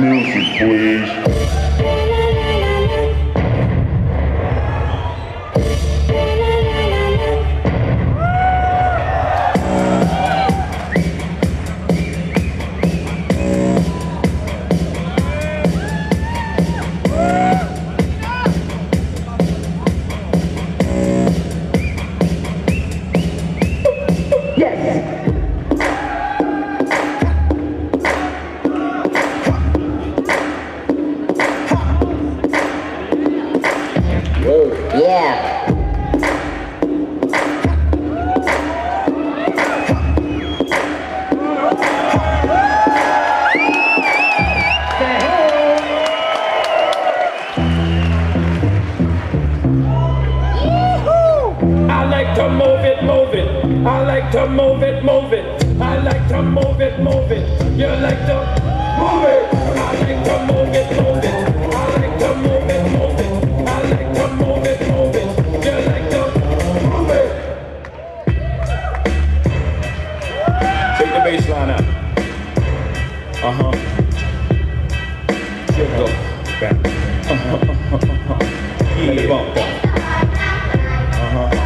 Music, please. Yeah. I like to move it, move it. I like to move it, move it. I like to move it, move it. You like to move it. I like to move it, move it. I like to move it, move it. I like to move it, move it. You like to move it. Take the bass line out. Go. Back. Let it bump.